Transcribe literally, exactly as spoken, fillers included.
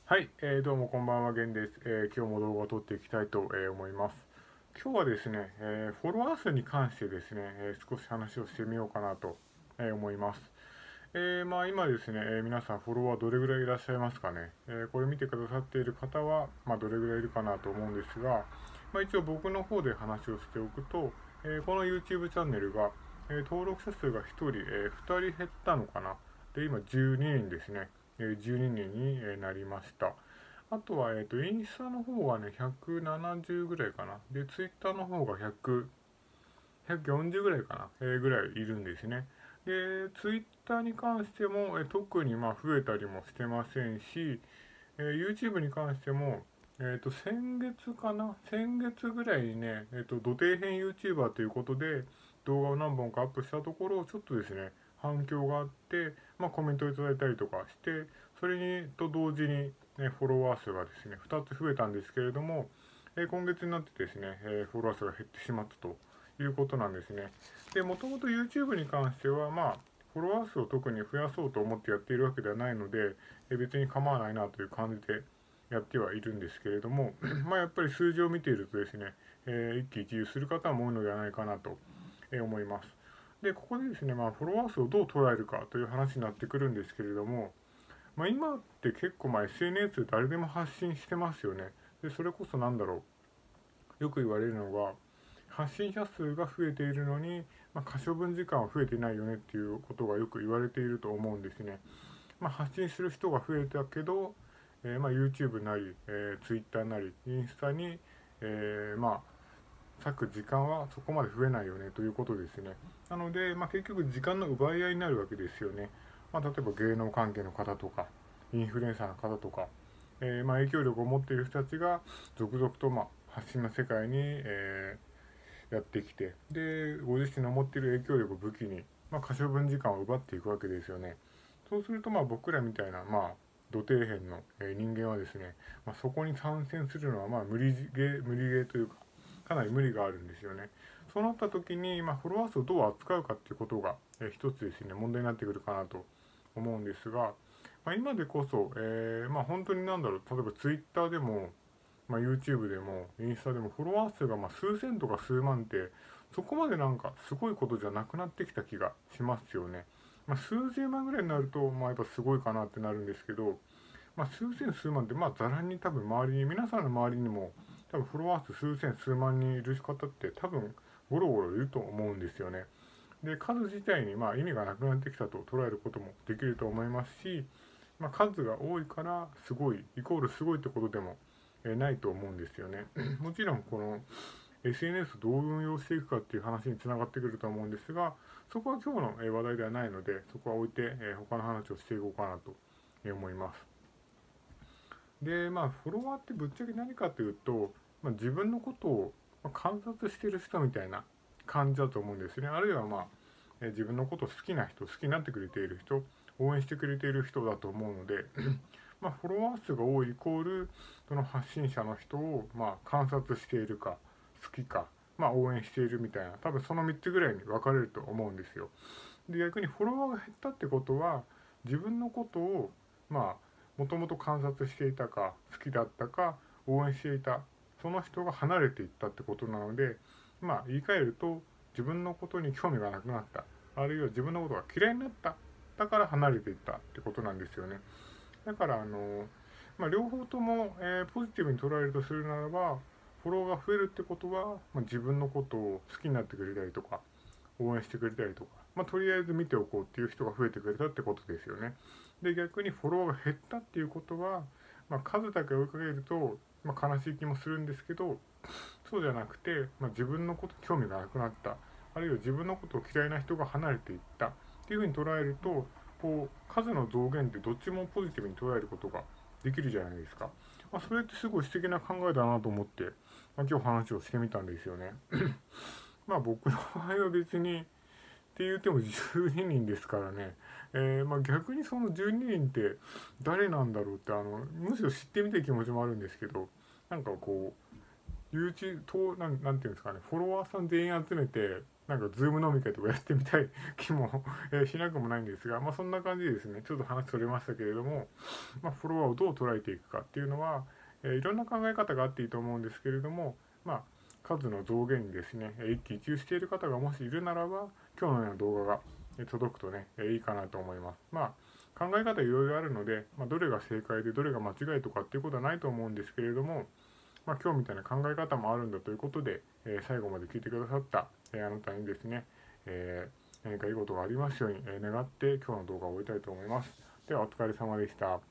はい、えーどうもこんばんは、ゲンです。えー今日も動画を撮っていきたいと、えー思います。今日はですね、えーフォロワー数に関してですね、えー少し話をしてみようかなと、えー思います。えーまあ今ですね、えー皆さんフォロワーどれぐらいいらっしゃいますかね。えーこれ見てくださっている方は、まあどれぐらいいるかなと思うんですが、まあ一応僕の方で話をしておくと、えーこの YouTube チャンネルが、えー登録者数がひとり、えーふたり減ったのかな。で、今じゅうににんですね。えーじゅうににんにえーなりました。あとは、えっと、インスタの方がね、ひゃくななじゅうぐらいかな。で、ツイッターの方がひゃく、ひゃくよんじゅうぐらいかな、えーぐらいいるんですね。で、ツイッターに関しても、えー特にまあ増えたりもしてませんし、えー YouTube に関しても、えっと、先月かな先月ぐらいにね、えっと、土底辺 YouTuber ということで、動画を何本かアップしたところ、ちょっとですね、反響があって、まあ、コメントをいただいたりとかして、それにと同時に、ね、フォロワー数がですね、ふたつ増えたんですけれども、えー今月になってですね、えーフォロワー数が減ってしまったということなんですね。で、もともと YouTube に関しては、まあ、フォロワー数を特に増やそうと思ってやっているわけではないので、えー別に構わないなという感じでやってはいるんですけれども、まあやっぱり数字を見ているとですね、えー一喜一憂する方も多いのではないかなと思います。で、ここでですね、まあ、フォロワー数をどう捉えるかという話になってくるんですけれども、まあ、今って結構まあ エスエヌエス 誰でも発信してますよね。で、それこそなんだろう。よく言われるのが、発信者数が増えているのに、まあ、可処分時間は増えていないよねっていうことがよく言われていると思うんですね。まあ、発信する人が増えたけど、えーまあ、YouTube なり、えー、Twitter なり、インスタに、えーまあ、割く時間はそこまで増えないよねということですね。なので、まあ、結局時間の奪い合いになるわけですよね。まあ、例えば芸能関係の方とか、インフルエンサーの方とか、えーまあ、影響力を持っている人たちが続々と、まあ、発信の世界に、えーやってきて、で、ご自身の持っている影響力を武器に、まあ、可処分時間を奪っていくわけですよね。そうすると、まあ、僕らみたいな、まあ、土底辺の、えー人間はですね、まあ、そこに参戦するのは、まあ、無理ゲー、無理ゲーというか、かなり無理があるんですよね。そうなった時に、まあ、フォロワー数をどう扱うかっていうことが、えー一つですね、問題になってくるかなと思うんですが、まあ、今でこそ、えーまあ、本当になんだろう、例えば Twitter でも、まあ、YouTube でもインスタでもフォロワー数がまあ数千とか数万ってそこまでなんかすごいことじゃなくなってきた気がしますよね。まあ、数十万ぐらいになるとまあやっぱすごいかなってなるんですけど、まあ、数千数万ってまあざらに多分周りに皆さんの周りにも多分フォロワー数数千数万人いる方って多分ゴロゴロいると思うんですよね。で、数自体にまあ意味がなくなってきたと捉えることもできると思いますし、まあ、数が多いからすごいイコールすごいってことでもえないと思うんですよね。もちろんこの エスエヌエス どう運用していくかっていう話につながってくると思うんですが、そこは今日の話題ではないので、そこは置いて他の話をしていこうかなと思います。で、まあ、フォロワーってぶっちゃけ何かというと、まあ、自分のことを観察している人みたいな感じだと思うんですね。あるいはまあ、え自分のことを好きな人、好きになってくれている人、応援してくれている人だと思うので、まあ、フォロワー数が多いイコール、その発信者の人をまあ観察しているか、好きか、まあ、応援しているみたいな、多分そのみっつぐらいに分かれると思うんですよ。で、逆にフォロワーが減ったってことは、自分のことを、まあ、もともと観察していたか、好きだったか、応援していた、その人が離れていったってことなので、まあ、言い換えると、自分のことに興味がなくなった。あるいは自分のことが嫌いになった。だから離れていったってことなんですよね。だから、あの、まあ、両方とも、えーポジティブに捉えるとするならば、フォロワーが増えるってことは、まあ、自分のことを好きになってくれたりとか、応援してくれたりとか、まあ、とりあえず見ておこうっていう人が増えてくれたってことですよね。で、逆にフォロワーが減ったっていうことは、まあ、数だけ追いかけると、まあ、悲しい気もするんですけど、そうじゃなくて、まあ、自分のこと興味がなくなった、あるいは自分のことを嫌いな人が離れていったっていうふうに捉えると、こう、数の増減ってどっちもポジティブに捉えることができるじゃないですか。まあ、それってすごい素敵な考えだなと思って、まあ、今日話をしてみたんですよね。まあ僕の場合は別にって言ってもじゅうににんですからね、えー、まあ逆にそのじゅうににんって誰なんだろうってあのむしろ知ってみたい気持ちもあるんですけど、なんかこう YouTube となんなんていうんですかね、フォロワーさん全員集めてなんかズーム飲み会とかやってみたい気もえしなくもないんですが、まあそんな感じでですね、ちょっと話それましたけれども、まあフォロワーをどう捉えていくかっていうのは、えーいろんな考え方があっていいと思うんですけれども、まあ数の増減にですね、一喜一憂している方がもしいるならば、今日のような動画が届くとね、いいかなと思います。まあ考え方いろいろあるので、まあ、どれが正解でどれが間違いとかっていうことはないと思うんですけれども、まあ、今日みたいな考え方もあるんだということで、えー最後まで聞いてくださった、えーあなたにですね、えー何かいいことがありますように、えー願って今日の動画を終えたいと思います。ではお疲れ様でした。